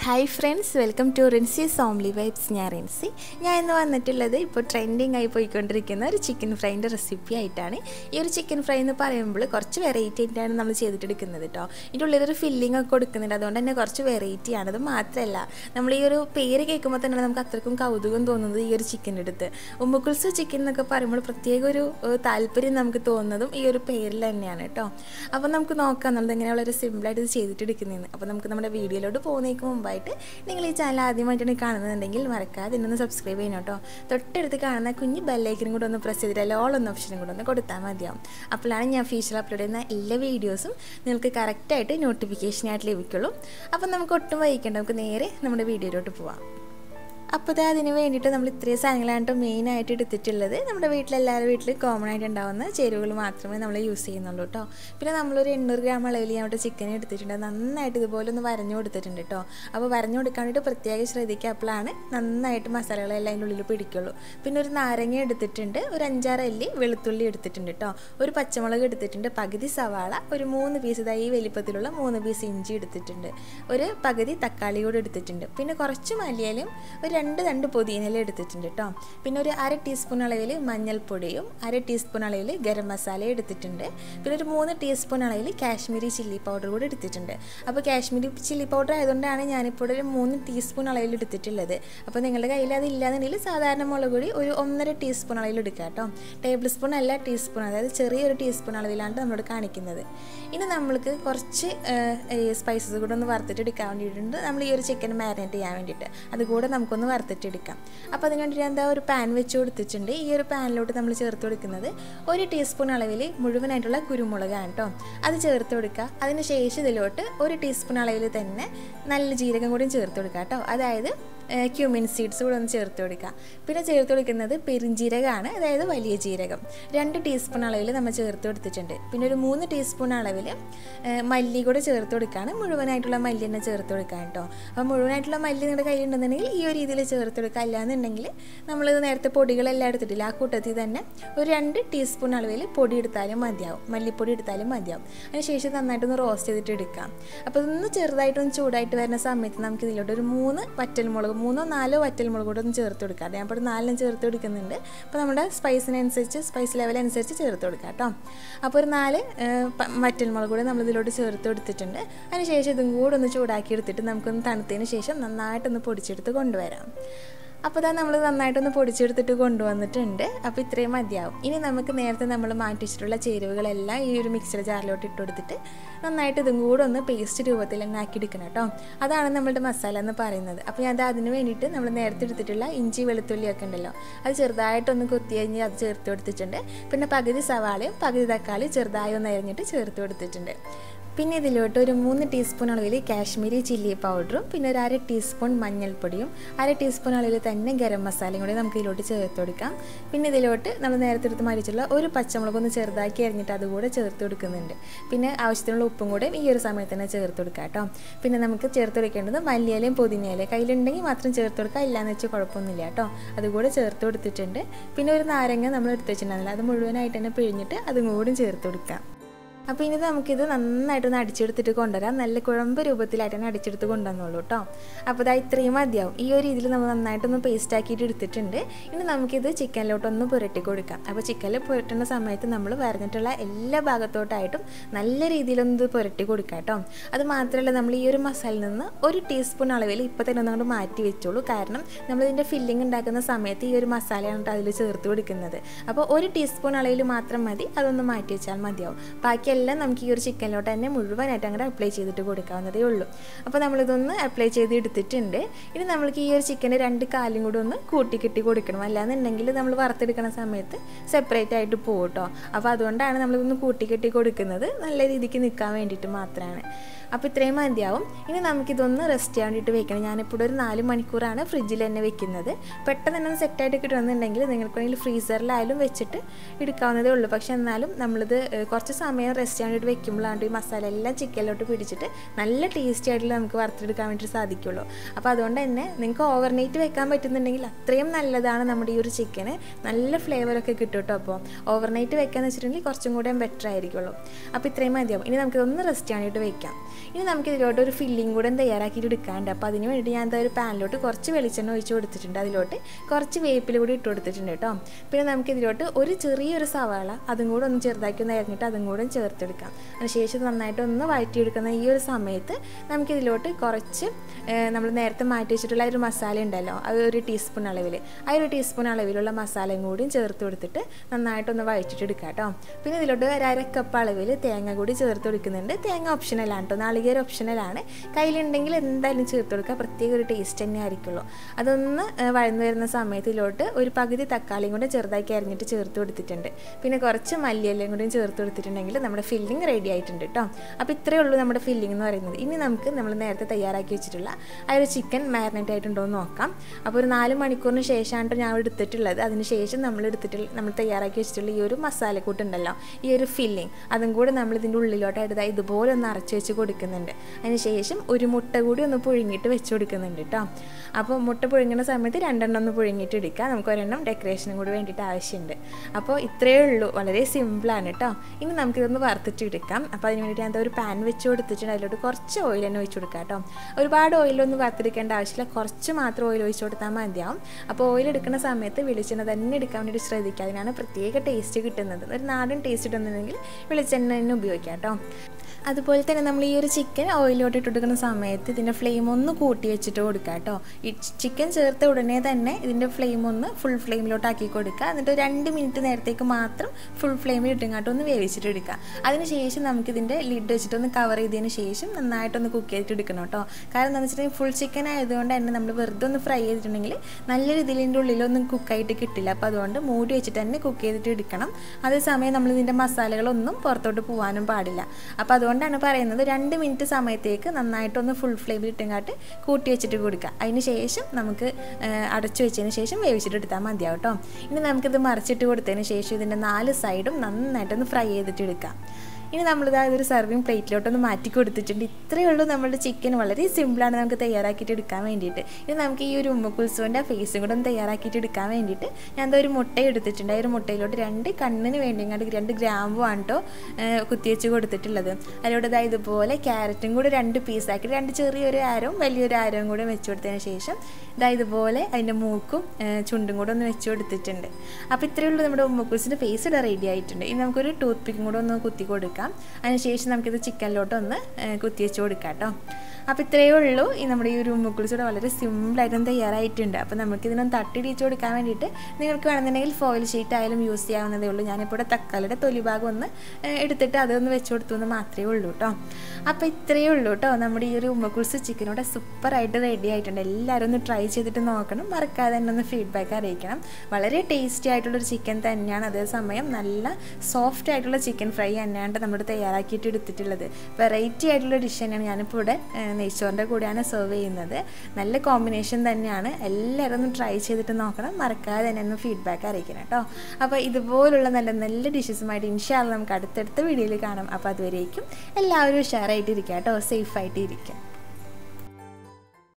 Hi friends, welcome to Rinzis Homely Vibes. ഞാൻ റിൻസി. ഞാൻ ഇന്ന് വന്നിട്ടുള്ളത് ഇപ്പോൾ ട്രെൻഡിങ് ആയി പോയിക്കൊണ്ടിരിക്കുന്ന ഒരു ചിക്കൻ ഫ്രൈൻ്റെ റെസിപ്പി ആയിട്ടാണ്. ഈ ഒരു ചിക്കൻ ഫ്രൈ എന്ന് പറയുമ്പോൾ കുറച്ച് വെറൈറ്റി ആയിട്ടാണ് നമ്മൾ ചെയ്തിട്ടെടുക്കുന്നത് കേട്ടോ. ഇതിൻ്റെ ഉള്ളിലൊരു ഫില്ലിംഗ് ഒക്കെ കൊടുക്കുന്നുണ്ട്, അതുകൊണ്ട് തന്നെ കുറച്ച് വെറൈറ്റിയാണ്. അത് മാത്രമല്ല, നമ്മൾ ഈ ഒരു പേര് കേൾക്കുമ്പോൾ തന്നെ നമുക്ക് അത്രയ്ക്കും കൗതുകം തോന്നുന്നത് ഈ ഒരു ചിക്കൻ്റെ അടുത്ത്. ഉമ്മുക്കുൽസു ചിക്കൻ എന്നൊക്കെ പറയുമ്പോൾ പ്രത്യേക ഒരു താല്പര്യം നമുക്ക് തോന്നുന്നതും ഈ ഒരു പേരിൽ തന്നെയാണ് കേട്ടോ. അപ്പോൾ നമുക്ക് നോക്കാം നമ്മൾ എങ്ങനെ വളരെ സിമ്പിളായിട്ട് ഇത് ചെയ്തിട്ടെടുക്കുന്നതെന്ന്. അപ്പോൾ നമുക്ക് നമ്മുടെ വീഡിയോയിലോട്ട് പോകുന്നതിന് മുമ്പായിട്ട് നിങ്ങൾ ഈ ചാനൽ ആദ്യമായിട്ടാണ് കാണുന്നുണ്ടെങ്കിൽ മറക്കാതെ ഇതിനൊന്ന് സബ്സ്ക്രൈബ് ചെയ്യണം കേട്ടോ. തൊട്ടടുത്ത് കാണുന്ന കുഞ്ഞ് ബെല്ലൈക്കനും കൂടെ ഒന്ന് പ്രസ് ചെയ്തിട്ട് ഓൾ എന്ന ഓപ്ഷനും കൂടെ ഒന്ന് കൊടുത്താൽ മതിയാവും. അപ്പോഴാണ് ഞാൻ ഫ്യൂച്ചറിൽ അപ്ലോഡ് ചെയ്യുന്ന എല്ലാ വീഡിയോസും നിങ്ങൾക്ക് കറക്റ്റായിട്ട് നോട്ടിഫിക്കേഷനായിട്ട് ലഭിക്കുള്ളൂ. അപ്പം നമുക്ക് ഒട്ടും വൈകിക്കേണ്ട, നമുക്ക് നേരെ നമ്മുടെ വീഡിയോയിലോട്ട് പോവാം. അപ്പോൾ അതിന് വേണ്ടിയിട്ട് നമ്മൾ ഇത്രയും സാധനങ്ങളാണ് മെയിനായിട്ട് എടുത്തിട്ടുള്ളത്. നമ്മുടെ വീട്ടിലെല്ലാവരുടെ വീട്ടിൽ കോമൺ ആയിട്ട് ഉണ്ടാകുന്ന ചേരുവകൾ മാത്രമേ നമ്മൾ യൂസ് ചെയ്യുന്നുള്ളൂ കേട്ടോ. പിന്നെ നമ്മളൊരു 800 ഗ്രാം അളവിൽ ഞങ്ങളുടെ ചിക്കൻ എടുത്തിട്ടുണ്ട്. നന്നായിട്ട് ഇതുപോലെ ഒന്ന് വരഞ്ഞു കൊടുത്തിട്ടുണ്ട് കേട്ടോ. അപ്പോൾ വരഞ്ഞു കൊടുക്കാൻ വേണ്ടിയിട്ട് പ്രത്യേകം ശ്രദ്ധിക്കുക, അപ്പോഴാണ് നന്നായിട്ട് മസാലകളെല്ലാം അതിൻ്റെ ഉള്ളിൽ പിടിക്കുള്ളൂ. പിന്നെ ഒരു നാരങ്ങ എടുത്തിട്ടുണ്ട്, ഒരു 5-6 അല്ലി വെളുത്തുള്ളി എടുത്തിട്ടുണ്ട് കേട്ടോ, ഒരു പച്ചമുളക് എടുത്തിട്ടുണ്ട്, പകുതി സവാള, ഒരു 3 പീസ് ഈ വലിപ്പത്തിലുള്ള 3 പീസ് ഇഞ്ചി എടുത്തിട്ടുണ്ട്, ഒരു പകുതി തക്കാളി കൂടെ എടുത്തിട്ടുണ്ട്, പിന്നെ കുറച്ച് മല്ലിയിലും ഒരു 2 പുതിനയില എടുത്തിട്ടുണ്ട് കേട്ടോ. പിന്നെ ഒരു 1/2 ടീസ്പൂൺ അളവിൽ മഞ്ഞൾപ്പൊടിയും 1/2 ടീസ്പൂൺ അളവിൽ ഗരം മസാല എടുത്തിട്ടുണ്ട്. പിന്നെ ഒരു 3 ടീസ്പൂൺ അളവിൽ കാശ്മീരി ചില്ലി പൗഡർ കൂടി എടുത്തിട്ടുണ്ട്. അപ്പോൾ കാശ്മീരി ചില്ലി പൗഡർ ആയതുകൊണ്ടാണ് ഞാനിപ്പോൾ ഒരു 3 ടീസ്പൂൺ അളവിൽ എടുത്തിട്ടുള്ളത്. അപ്പോൾ നിങ്ങളുടെ കയ്യിൽ അതില്ലാന്നുണ്ടെങ്കിൽ സാധാരണ മുളക് പൊടി ഒരു 1.5 ടീസ്പൂൺ അളവിൽ എടുക്കുക കേട്ടോ. ടേബിൾ സ്പൂൺ അല്ല, ടീസ്പൂൺ, അതായത് ചെറിയൊരു ടീസ്പൂൺ അളവിലാണ് നമ്മളോട് കാണിക്കുന്നത്. ഇനി നമ്മൾക്ക് കുറച്ച് സ്പൈസസ് കൂടെ ഒന്ന് വറുത്തിട്ട് എടുക്കാൻ വേണ്ടിയിട്ടുണ്ട്, നമ്മൾ ഈ ഒരു ചിക്കൻ മാരിനേറ്റ് ചെയ്യാൻ വേണ്ടിയിട്ട്. അതുകൂടെ നമുക്കൊന്ന് വറുത്തിട്ടെടുക്കാം. അപ്പോൾ അതിന് വേണ്ടിയിട്ട് എന്താ ഒരു പാൻ വെച്ച് കൊടുത്തിട്ടുണ്ട്. ഈ ഒരു പാനിലോട്ട് നമ്മൾ ചേർത്ത് കൊടുക്കുന്നത് 1 ടീസ്പൂൺ അളവിൽ മുഴുവനായിട്ടുള്ള കുരുമുളകാണ് കേട്ടോ. അത് ചേർത്ത് കൊടുക്കുക. അതിന് ശേഷം ഇതിലോട്ട് 1 ടീസ്പൂൺ അളവിൽ തന്നെ നല്ല ജീരകം കൂടി ചേർത്ത് കൊടുക്കുക കേട്ടോ, അതായത് ക്യൂമിൻ സീഡ്സ് കൂടെ ഒന്ന് ചേർത്ത് കൊടുക്കുക. പിന്നെ ചേർത്ത് കൊടുക്കുന്നത് പെരിഞ്ജീരകമാണ്, അതായത് വലിയ ജീരകം 2 ടീസ്പൂൺ അളവിൽ നമ്മൾ ചേർത്ത് കൊടുത്തിട്ടുണ്ട്. പിന്നെ ഒരു 3 ടീസ്പൂൺ അളവിൽ മല്ലി കൂടെ ചേർത്ത് കൊടുക്കുകയാണ്. മുഴുവനായിട്ടുള്ള മല്ലി തന്നെ ചേർത്ത് കൊടുക്കുക കേട്ടോ. അപ്പോൾ മുഴുവനായിട്ടുള്ള മല്ലി നിങ്ങളുടെ കയ്യിലുണ്ടെന്നുണ്ടെങ്കിൽ ഈ ഒരു രീതിയിൽ ചേർത്ത് കൊടുക്കുക. അല്ലാന്നുണ്ടെങ്കിൽ നമ്മളിത് നേരത്തെ പൊടികളെല്ലാം എടുത്തിട്ടില്ല, ആ കൂട്ടത്തിൽ തന്നെ ഒരു 2 ടീസ്പൂൺ അളവിൽ പൊടി എടുത്താലും മതിയാവും, മല്ലിപ്പൊടി എടുത്താലും മതിയാവും. അതിനുശേഷം നന്നായിട്ടൊന്ന് റോസ്റ്റ് ചെയ്തിട്ട് എടുക്കാം. അപ്പോൾ ഇതൊന്ന് ചെറുതായിട്ടൊന്ന് ചൂടായിട്ട് വരുന്ന സമയത്ത് നമുക്ക് ഇതിലോട്ട് ഒരു 3 വറ്റൽമുളക്, 3-4 വറ്റൽമുളക് കൂടെ ഒന്ന് ചേർത്ത് കൊടുക്കാം. ഞാൻ ഇപ്പോൾ 4 ചേർത്ത് കൊടുക്കുന്നുണ്ട്. അപ്പോൾ നമ്മുടെ സ്പൈസിനനുസരിച്ച്, സ്പൈസ് ലെവലനുസരിച്ച് ചേർത്ത് കൊടുക്കാം കേട്ടോ. അപ്പോൾ ഒരു 4 വറ്റൽമുളക് കൂടെ നമ്മളിതിലോട്ട് ചേർത്ത് കൊടുത്തിട്ടുണ്ട്. അതിനുശേഷം ഇതും കൂടെ ഒന്ന് ചൂടാക്കി എടുത്തിട്ട് നമുക്കൊന്ന് തണുത്തതിന് ശേഷം നന്നായിട്ടൊന്ന് പൊടിച്ചെടുത്ത് കൊണ്ടുവരാം. അപ്പോൾ ഇതാ നമ്മൾ നന്നായിട്ടൊന്ന് പൊടിച്ചെടുത്തിട്ട് കൊണ്ടുവന്നിട്ടുണ്ട്. അപ്പോൾ ഇത്രയും മതിയാവും. ഇനി നമുക്ക് നേരത്തെ നമ്മൾ മാറ്റി വെച്ചിട്ടുള്ള ചേരുവകളെല്ലാം ഈ ഒരു മിക്സിയുടെ ജാറിലോട്ട് ഇട്ട് കൊടുത്തിട്ട് നന്നായിട്ട് ഇതും കൂടെ ഒന്ന് പേസ്റ്റ് രൂപത്തിൽ തന്നെ ആക്കിയെടുക്കണം കേട്ടോ. അതാണ് നമ്മളുടെ മസാല എന്ന് പറയുന്നത്. അപ്പോൾ ഞാൻ അതിന് വേണ്ടിയിട്ട് നമ്മൾ നേരത്തെ എടുത്തിട്ടുള്ള ഇഞ്ചി വെളുത്തുള്ളിയൊക്കെ ഉണ്ടല്ലോ, അത് ചെറുതായിട്ടൊന്ന് കൊത്തി അരിഞ്ഞ് അത് ചേർത്ത് കൊടുത്തിട്ടുണ്ട്. പിന്നെ പകുതി സവാളയും പകുതി തക്കാളി ചെറുതായി ഒന്ന് അരിഞ്ഞിട്ട് ചേർത്ത് കൊടുത്തിട്ടുണ്ട്. പിന്നെ ഇതിലോട്ട് ഒരു 3 ടീസ്പൂൺ അളവിൽ കാശ്മീരി ചില്ലി പൗഡറും പിന്നെ ഒരു 1/2 ടീസ്പൂൺ മഞ്ഞൾപ്പൊടിയും 1/2 ടീസ്പൂൺ അളവിൽ തന്നെ ഗരം മസാലയും കൂടി നമുക്ക് ഇതിലോട്ട് ചേർത്ത് കൊടുക്കാം. പിന്നെ ഇതിലോട്ട് നമ്മൾ നേരത്തെ എടുത്ത് മരിച്ചുള്ള ഒരു പച്ചമുളകൊന്ന് ചെറുതാക്കി അരിഞ്ഞിട്ട് അതുകൂടെ ചേർത്ത് കൊടുക്കുന്നുണ്ട്. പിന്നെ ആവശ്യത്തിനുള്ള ഉപ്പും കൂടെ ഈ ഒരു സമയത്ത് തന്നെ ചേർത്ത് കൊടുക്കാം കേട്ടോ. പിന്നെ നമുക്ക് ചേർത്ത് കൊടുക്കേണ്ടത് മല്ലിയിലയും പുതിനയിലയും കയ്യിലുണ്ടെങ്കിൽ മാത്രം ചേർത്ത് കൊടുക്കുക, ഇല്ലാന്ന് വെച്ചാൽ കുഴപ്പമൊന്നുമില്ല കേട്ടോ. അതുകൂടെ ചേർത്ത് കൊടുത്തിട്ടുണ്ട്. പിന്നെ ഒരു നാരങ്ങ നമ്മൾ എടുത്ത് വെച്ചിട്ടുണ്ടാവില്ല, അത് മുഴുവനായിട്ട് തന്നെ പിഴിഞ്ഞിട്ട് അതും കൂടി ചേർത്ത് കൊടുക്കാം. അപ്പോൾ ഇനി നമുക്കിത് നന്നായിട്ടൊന്ന് അടിച്ചെടുത്തിട്ട് കൊണ്ടുവരാം. നല്ല കുഴമ്പ് രൂപത്തിലായിട്ട് തന്നെ അടിച്ചെടുത്ത് കൊണ്ടുവന്നോളൂ കേട്ടോ. അപ്പോൾ ഇതാ ഇത്രയും മതിയാവും. ഈ ഒരു രീതിയിൽ നമ്മൾ നന്നായിട്ടൊന്ന് പേസ്റ്റ് ആക്കിയിട്ട് എടുത്തിട്ടുണ്ട്. ഇനി നമുക്കിത് ചിക്കനിലോട്ടൊന്ന് പുരട്ടി കൊടുക്കാം. അപ്പോൾ ചിക്കനിൽ പുരട്ടുന്ന സമയത്ത് നമ്മൾ വരഞ്ഞിട്ടുള്ള എല്ലാ ഭാഗത്തോട്ടായിട്ടും നല്ല രീതിയിലൊന്ന് ഇത് പുരട്ടി കൊടുക്കാം കേട്ടോ. അത് മാത്രമല്ല, നമ്മൾ ഈ ഒരു മസാലയിൽ നിന്ന് 1 ടീസ്പൂൺ അളവിൽ ഇപ്പോൾ തന്നെ ഒന്നങ്ങോട്ട് മാറ്റി വെച്ചോളൂ. കാരണം നമ്മളിതിൻ്റെ ഫില്ലിംഗ് ഉണ്ടാക്കുന്ന സമയത്ത് ഈ ഒരു മസാലയാണ് അതിൽ ചേർത്ത് കൊടുക്കുന്നത്. അപ്പോൾ 1 ടീസ്പൂൺ അളവിൽ മാത്രം മതി, അതൊന്ന് മാറ്റി വെച്ചാൽ മതിയാവും. ബാക്കി എല്ലാം നമുക്ക് ഈ ഒരു ചിക്കനിലോട്ട് തന്നെ മുഴുവനായിട്ട് അങ്ങനെ അപ്ലൈ ചെയ്തിട്ട് കൊടുക്കാവുന്നതേ ഉള്ളൂ. അപ്പോൾ നമ്മളിതൊന്ന് അപ്ലൈ ചെയ്ത് എടുത്തിട്ടുണ്ട്. ഇനി നമ്മൾക്ക് ഈ ഒരു ചിക്കൻ്റെ 2 കാലും കൂടി ഒന്ന് കൂട്ടിക്കെട്ടി കൊടുക്കണം, അല്ലാന്നുണ്ടെങ്കിൽ നമ്മൾ വറുത്തെടുക്കുന്ന സമയത്ത് സെപ്പറേറ്റ് ആയിട്ട് പോകും കേട്ടോ. അപ്പോൾ അതുകൊണ്ടാണ് നമ്മളിതൊന്ന് കൂട്ടിക്കെട്ടി കൊടുക്കുന്നത്, നല്ല രീതിക്ക് നിൽക്കാൻ വേണ്ടിയിട്ട് മാത്രമാണ്. അപ്പോൾ ഇത്രയും മതിയാവും. ഇനി നമുക്കിതൊന്ന് റെസ്റ്റ് ചെയ്യാൻ വേണ്ടിയിട്ട് വെക്കണം. ഞാനിപ്പോൾ ഒരു 4 മണിക്കൂറാണ് ഫ്രിഡ്ജിൽ തന്നെ വെക്കുന്നത്. പെട്ടെന്ന് തന്നെ ഒന്ന് സെറ്റായിട്ട് കിട്ടുമെന്നുണ്ടെങ്കിൽ നിങ്ങൾക്കാണെങ്കിൽ ഫ്രീസറിലായാലും വെച്ചിട്ട് എടുക്കാവുന്നതേ ഉള്ളൂ. പക്ഷെ എന്നാലും നമ്മളിത് കുറച്ച് സമയം റെസ്റ്റ് ചെയ്യാൻ വേണ്ടിയിട്ട് വെക്കുമ്പോഴാണ് ഈ മസാല എല്ലാം ചിക്കനിലോട്ട് പിടിച്ചിട്ട് നല്ല ടേസ്റ്റി ആയിട്ട് നമുക്ക് വറുത്തെടുക്കാൻ വേണ്ടിയിട്ട് സാധിക്കുള്ളൂ. അപ്പോൾ അതുകൊണ്ട് തന്നെ നിങ്ങൾക്ക് ഓവർനൈറ്റ് വെക്കാൻ പറ്റുന്നുണ്ടെങ്കിൽ അത്രയും നല്ലതാണ്. നമ്മുടെ ഈ ഒരു ചിക്കന് നല്ല ഫ്ലേവറൊക്കെ കിട്ടും കേട്ടോ. അപ്പോൾ ഓവർനൈറ്റ് വെക്കാന്ന് വെച്ചിട്ടുണ്ടെങ്കിൽ കുറച്ചും കൂടെ ബെറ്റർ ആയിരിക്കുള്ളൂ. അപ്പോൾ ഇത്രയും മതിയാവും. ഇനി നമുക്കിതൊന്ന് റെസ്റ്റ് ചെയ്യാൻ വേണ്ടിയിട്ട് വെക്കാം. ഇനി നമുക്ക് ഇതിലോട്ട് ഒരു ഫില്ലിംഗ് കൂടെ തയ്യാറാക്കിയിട്ട് എടുക്കാണ്ട്. അപ്പോൾ അതിന് വേണ്ടി ഞാൻ ഒരു പാനിലോട്ട് കുറച്ച് വെളിച്ചെണ്ണ ഒഴിച്ച് കൊടുത്തിട്ടുണ്ട്. അതിലോട്ട് കുറച്ച് വേപ്പില കൂടി ഇട്ട് കൊടുത്തിട്ടുണ്ട് കേട്ടോ. പിന്നെ നമുക്ക് ഇതിലോട്ട് ഒരു ചെറിയൊരു സവാള അതും കൂടെ ഒന്ന് ചെറുതാക്കി ഒന്ന് അരിഞ്ഞിട്ട് അതും കൂടെ ചേർത്തെടുക്കാം. അതിനുശേഷം നന്നായിട്ട് ഒന്ന് വഴറ്റിയെടുക്കുന്ന ഈ ഒരു സമയത്ത് നമുക്കിതിലോട്ട് കുറച്ച് നമ്മൾ നേരത്തെ മാറ്റി വെച്ചിട്ടുള്ള ഒരു മസാല ഉണ്ടല്ലോ, അത് ഒരു ടീസ്പൂൺ അളവിൽ, ആ ഒരു ടീസ്പൂൺ അളവിലുള്ള മസാലയും കൂടിയും ചേർത്ത് കൊടുത്തിട്ട് നന്നായിട്ടൊന്ന് വഴറ്റിട്ടെടുക്കാം കേട്ടോ. പിന്നെ ഇതിലോട്ട് ഒരു അര കപ്പ് അളവിൽ തേങ്ങ കൂടി ചേർത്ത് കൊടുക്കുന്നുണ്ട്. തേങ്ങ ഓപ്ഷണലാണ് കേട്ടോ, നാളികേരം ഓപ്ഷണലാണ്. കയ്യിലുണ്ടെങ്കിൽ എന്തായാലും ചേർത്ത് കൊടുക്കുക, പ്രത്യേക ഒരു ടേസ്റ്റ് തന്നെ ആയിരിക്കുള്ളൂ. അതൊന്ന് വഴന്നു വരുന്ന സമയത്ത് ഇതിലോട്ട് ഒരു പകുതി തക്കാളിയും കൂടെ ചെറുതാക്കി അരിഞ്ഞിട്ട് ചേർത്ത് കൊടുത്തിട്ടുണ്ട്. പിന്നെ കുറച്ച് മല്ലിയെല്ലാം കൂടിയും ചേർത്ത് കൊടുത്തിട്ടുണ്ടെങ്കിൽ നമ്മുടെ ഫില്ലിംഗ് റെഡി ആയിട്ടുണ്ട് കേട്ടോ. അപ്പോൾ ഇത്രയേ ഉള്ളൂ നമ്മുടെ ഫില്ലിംഗ് എന്ന് പറയുന്നത്. ഇനി നമുക്ക് നമ്മൾ നേരത്തെ തയ്യാറാക്കി വെച്ചിട്ടുള്ള ആ ഒരു ചിക്കൻ മാരിനേറ്റ് ആയിട്ടുണ്ടോ എന്ന് നോക്കാം. അപ്പോൾ ഒരു 4 മണിക്കൂറിന് ശേഷമാണ് ഞാൻ എടുത്തിട്ടുള്ളത്. അതിന് ശേഷം നമ്മൾ തയ്യാറാക്കി വെച്ചിട്ടുള്ള ഈ ഒരു മസാലക്കൂട്ടുണ്ടല്ലോ, ഈ ഒരു ഫില്ലിംഗ്, അതും കൂടെ നമ്മൾ ഇതിൻ്റെ ഉള്ളിലോട്ടായിട്ട് ഇതുപോലെ ഒന്ന് അരച്ച് വെച്ച് കൊടുക്കുന്നുണ്ട്. അതിന് ശേഷം ഒരു മുട്ട കൂടി ഒന്ന് പുഴുങ്ങിയിട്ട് വെച്ച് കൊടുക്കുന്നുണ്ട് കേട്ടോ. അപ്പോൾ മുട്ട പുഴുങ്ങുന്ന സമയത്ത് 2 എണ്ണം ഒന്ന് പുഴുങ്ങിയിട്ട് എടുക്കുക. നമുക്ക് ഒരെണ്ണം ഡെക്കറേഷനും കൂടി വേണ്ടിയിട്ട് ആവശ്യമുണ്ട്. അപ്പോൾ ഇത്രയേ ഉള്ളൂ, വളരെ സിമ്പിളാണ് കേട്ടോ. ഇനി നമുക്കിതൊന്ന് വറുത്തിട്ട് എടുക്കാം. അപ്പോൾ അതിന് വേണ്ടിയിട്ട് ഞാൻ ഒരു പാൻ വെച്ച് കൊടുത്തിട്ടുണ്ട്. അതിലോട്ട് കുറച്ച് ഓയിൽ തന്നെ ഒഴിച്ച് കൊടുക്കാം കേട്ടോ. ഒരുപാട് ഓയിലൊന്നും വറുത്തെടുക്കേണ്ട ആവശ്യമില്ല, കുറച്ച് മാത്രം ഓയിൽ ഒഴിച്ച് കൊടുത്താൽ മതിയാവും. അപ്പോൾ ഓയിൽ എടുക്കുന്ന സമയത്ത് വെളിച്ചെണ്ണ തന്നെ എടുക്കാൻ വേണ്ടി ശ്രദ്ധിക്കുക, അതിനാണ് പ്രത്യേക ടേസ്റ്റ് കിട്ടുന്നത്. ഒരു നാടൻ ടേസ്റ്റ് കിട്ടുന്നുണ്ടെങ്കിൽ വെളിച്ചെണ്ണ തന്നെ ഉപയോഗിക്കാം കേട്ടോ. അതുപോലെ തന്നെ നമ്മൾ ഈ ഒരു ചിക്കൻ ഓയിലോട്ട് ഇട്ടെടുക്കുന്ന സമയത്ത് ഇതിൻ്റെ ഫ്ലെയിം ഒന്ന് കൂട്ടി വെച്ചിട്ട് കൊടുക്കുക കേട്ടോ. ഈ ചിക്കൻ ചേർത്ത ഉടനെ തന്നെ ഇതിൻ്റെ ഫ്ലെയിം ഒന്ന് ഫുൾ ഫ്ലെയിമിലോട്ടാക്കി കൊടുക്കുക. എന്നിട്ട് 2 മിനിറ്റ് നേരത്തേക്ക് മാത്രം ഫുൾ ഫ്ലെയിമിൽ ഇട്ടുങ്ങാട്ട് ഒന്ന് വേവിച്ചിട്ട് എടുക്കുക. അതിനുശേഷം നമുക്കിതിൻ്റെ ലിഡ് വെച്ചിട്ടൊന്ന് കവർ ചെയ്തതിന് ശേഷം നന്നായിട്ടൊന്ന് കുക്ക് ചെയ്തിട്ട് എടുക്കണം കേട്ടോ. കാരണം എന്താണെന്ന് വെച്ചിട്ടുണ്ടെങ്കിൽ ഫുൾ ചിക്കൻ ആയതുകൊണ്ട് തന്നെ നമ്മൾ വെറുതെ ഒന്ന് ഫ്രൈ ചെയ്തിട്ടുണ്ടെങ്കിൽ നല്ല രീതിയിൽ ഇതിൻ്റെ ഉള്ളിലൊന്നും കുക്കായിട്ട് കിട്ടില്ല. അപ്പോൾ അതുകൊണ്ട് മൂടി വെച്ചിട്ട് തന്നെ കുക്ക് ചെയ്തിട്ട് എടുക്കണം. അതേസമയം നമ്മളിതിൻ്റെ മസാലകളൊന്നും പുറത്തോട്ട് പോകാനും പാടില്ല. അപ്പോൾ അതുകൊണ്ടാണ് പറയുന്നത് 2 മിനിറ്റ് സമയത്തേക്ക് നന്നായിട്ടൊന്ന് ഫുൾ ഫ്ലെയിമിൽ ഇട്ടുങ്ങാട്ട് കൂട്ടി വെച്ചിട്ട് കൊടുക്കുക. അതിന് ശേഷം നമുക്ക് അടച്ചു വെച്ചതിന് ശേഷം വേവിച്ചിട്ട് എടുത്താൽ മതിയാവും കേട്ടോ. ഇനി നമുക്കിത് മറിച്ചിട്ട് കൊടുത്തതിന് ശേഷം ഇതിൻ്റെ 4 സൈഡും നന്നായിട്ടൊന്ന് ഫ്രൈ ചെയ്തിട്ട് എടുക്കാം. ഇനി നമ്മളിതാ ഇതൊരു സർവിങ് പ്ലേറ്റിലോട്ടൊന്ന് മാറ്റി കൊടുത്തിട്ടുണ്ട്. ഇത്രയേ ഉള്ളൂ നമ്മുടെ ചിക്കൻ. വളരെ സിമ്പിളാണ് നമുക്ക് തയ്യാറാക്കിയിട്ട് എടുക്കാൻ വേണ്ടിയിട്ട്. ഇനി നമുക്ക് ഈ ഒരു ഉമ്മുക്കുൽസുവിൻ്റെ ഫേസും കൂടെ ഒന്ന് തയ്യാറാക്കിയിട്ട് എടുക്കാൻ വേണ്ടിയിട്ട് ഞാൻ ഒരു മുട്ട എടുത്തിട്ടുണ്ട്. ആ ഒരു മുട്ടയിലോട്ട് 2 കണ്ണിന് വേണ്ടി 2 ഗ്രാമ്പുമാണ് കേട്ടോ കുത്തിവെച്ച് കൊടുത്തിട്ടുള്ളത്. അതിലോട്ട് ഇതുപോലെ ക്യാരറ്റും കൂടെ 2 പീസാക്കി 2 ചെറിയൊരു ആരവും വലിയൊരു ആരവും കൂടെ വെച്ച് കൊടുത്തതിന് ശേഷം ഇതുപോലെ അതിൻ്റെ മൂക്കും ചുണ്ടും കൂടെ ഒന്ന് വെച്ച് കൊടുത്തിട്ടുണ്ട്. അപ്പോൾ ഇത്രയേ ഉള്ളൂ നമ്മുടെ ഉമ്മുക്കുൽസിൻ്റെ ഫേസ് ഇവിടെ റെഡി ആയിട്ടുണ്ട്. ഇനി നമുക്കൊരു ടൂത്ത് പിക്കും കൂടെ ഒന്ന് കുത്തി കൊടുക്കാം. അതിനുശേഷം നമുക്കിത് ചിക്കനിലോട്ടൊന്ന് കുത്തി വെച്ച് കൊടുക്കാം കേട്ടോ. അപ്പോൾ ഇത്രയേ ഉള്ളൂ. ഈ നമ്മുടെ ഈ ഒരു ഉമ്മുക്കുൽസ് ഇവിടെ വളരെ സിമ്പിളായിട്ടും തയ്യാറായിട്ടുണ്ട്. അപ്പോൾ നമുക്കിതിനൊന്ന് തട്ടിടിച്ച് കൊടുക്കാൻ വേണ്ടിയിട്ട് നിങ്ങൾക്ക് വേണമെന്നുണ്ടെങ്കിൽ ഫോയിൽ ഷീറ്റ് ആയാലും യൂസ് ചെയ്യാവുന്നതേ ഉള്ളൂ. ഞാനിപ്പോൾ ഇവിടെ തക്കാളിയുടെ തൊലി ഭാഗം ഒന്ന് എടുത്തിട്ട് അതൊന്ന് വെച്ച് കൊടുത്തു എന്ന് മാത്രമേ ഉള്ളൂ കേട്ടോ. അപ്പോൾ ഇത്രയേ ഉള്ളൂ കേട്ടോ. നമ്മുടെ ഈ ഒരു ഉമ്മുക്കുൽസ് ചിക്കനോടെ സൂപ്പറായിട്ട് റെഡി ആയിട്ടുണ്ട്. എല്ലാവരും ഒന്ന് ട്രൈ ചെയ്തിട്ട് നോക്കണം, മറക്കാതെ തന്നെ ഒന്ന് ഫീഡ്ബാക്ക് അറിയിക്കണം. വളരെ ടേസ്റ്റി ആയിട്ടുള്ളൊരു ചിക്കൻ തന്നെയാണ്. അതേസമയം നല്ല സോഫ്റ്റ് ആയിട്ടുള്ള ചിക്കൻ ഫ്രൈ തന്നെയാണ് നമ്മൾ തയ്യാറാക്കിയിട്ട് എടുത്തിട്ടുള്ളത്. വെറൈറ്റി ആയിട്ടുള്ള ഡിഷ് തന്നെയാണ്. ഞാനിപ്പോൾ ഇവിടെ നെയ്ച്ചോറിൻ്റെ കൂടെയാണ് സെർവ് ചെയ്യുന്നത്. നല്ല കോമ്പിനേഷൻ തന്നെയാണ്. എല്ലാവരും ഒന്ന് ട്രൈ ചെയ്തിട്ട് നോക്കണം, മറക്കാതെ തന്നെ ഒന്ന് ഫീഡ്ബാക്ക് അറിയിക്കണം കേട്ടോ. അപ്പോൾ ഇതുപോലുള്ള നല്ല നല്ല ഡിഷസുമായിട്ട് ഇൻഷാ അല്ലാഹ് നമുക്ക് അടുത്തടുത്ത വീഡിയോയിൽ കാണാം. അപ്പോൾ അതുവരേക്കും എല്ലാവരും ഉഷാറായിട്ടിരിക്കുക കേട്ടോ, സേഫായിട്ടിരിക്കുക.